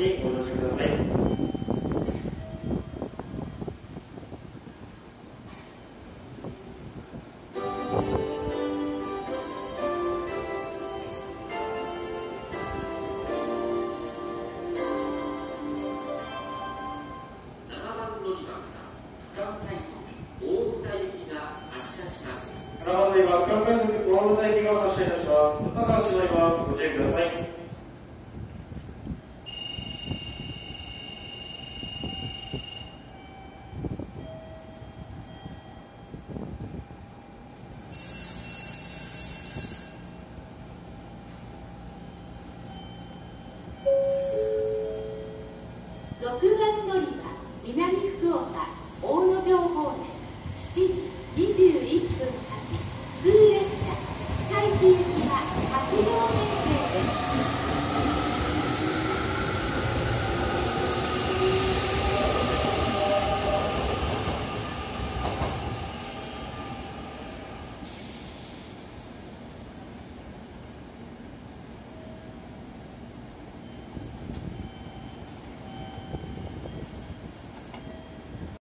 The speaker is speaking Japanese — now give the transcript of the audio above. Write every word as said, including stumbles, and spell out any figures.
にご乗車ください。ななばんのりばん、深浦快速大牟田行きが発車いたします。ドアが閉まります。ご注意ください。